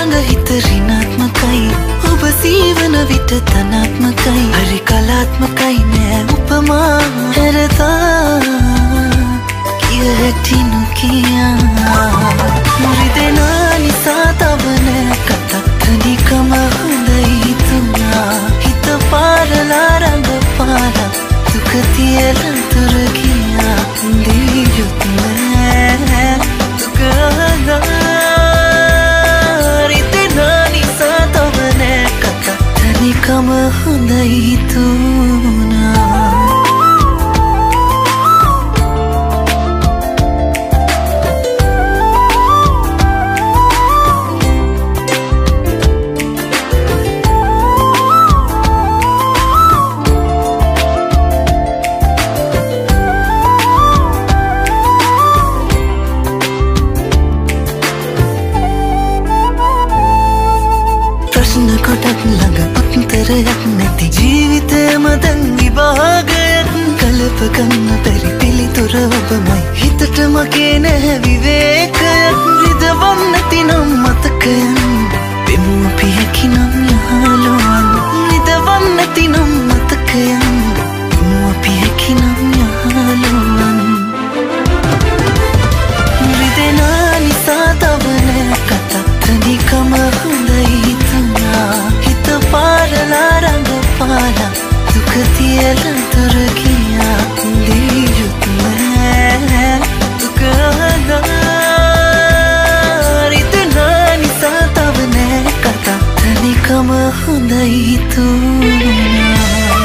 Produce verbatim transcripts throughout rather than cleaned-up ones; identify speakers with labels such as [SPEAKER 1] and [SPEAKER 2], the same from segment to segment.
[SPEAKER 1] ළඟ හිත ඍණාත්මකයි ඔබ සීවන විට ධනාත්මකයි හරි කලාත්මකයි නෑ උපමා හැරතා කිය හැටි නොකියා මුරිදෙනා නිසා තව නෑ කතා තනිකම හොඳයි හිතුණා හිත පාරලා රඟ පාරා දුක තියලා දුර ගියා දිවියුත් නෑ දුක කම හොඳයි හිතුණා ප්‍රශ්න කොටක් ළඟ උත්තරයක් නැති ජීවිතයම දැන් විභාගයක් කලප ගන්න බැරි පිළිතුර ඔබමයි හිතට මගේ නැහැ විවේකයක් රිදවන්න නැති නම් මතකයන් වෙමු අපි හැකිනම් යහළුවන් රිදවන්න නැති නම් මතකයන් වෙමු අපි හැකිනම් යහළුවන් රිදෙනා නිසා තව නෑ කතා තනිකම හොඳයි හිතුණා හිත පාරලා රඟ පාරා දුක තියලා දුර ගියා දිවියුත් නෑ දුක රිදෙනා නිසා තව නෑ කතා තනිකම හොඳයි හිතුණා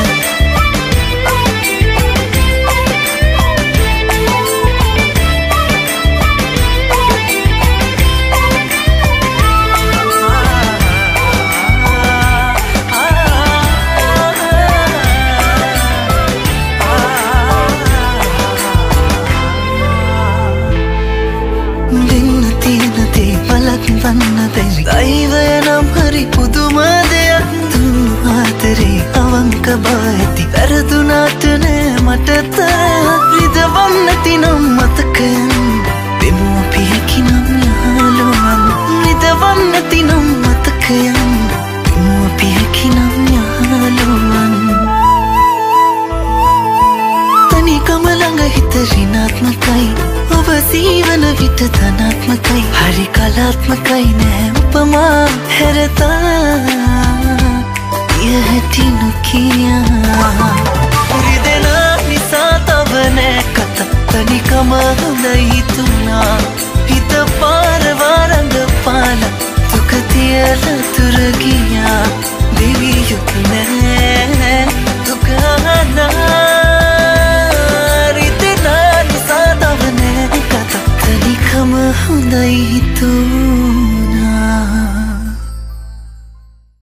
[SPEAKER 1] වන්න බැරි දෛවය නම් හරි පුදුම දෙයක් දුන්නු ආදරේ අවංක බව ඇති වැරදුනාට නෑ මට තරයක් රිදවන්න නැති නම් මතකයන් වෙමු අපි හැකිනම් යහළුවන් රිදවන්න නැති නම් මතකයන් වෙමු අපි හැකිනම් යහළුවන් තනිකම ළඟ හිත ඍණාත්මකයි ඔබ සීවන විට ධනාත්මකයි හරි කලාත්මකයි නෑ උපමා හැරතා කිය හැටි නොකියා මුරිදෙනා නිසා තව නෑ කතා තනිකම හොඳයි හිතුණා හිත පාරවා රඟ පාලා දුක තියලා දුර ගියා දිවියුත් නෑ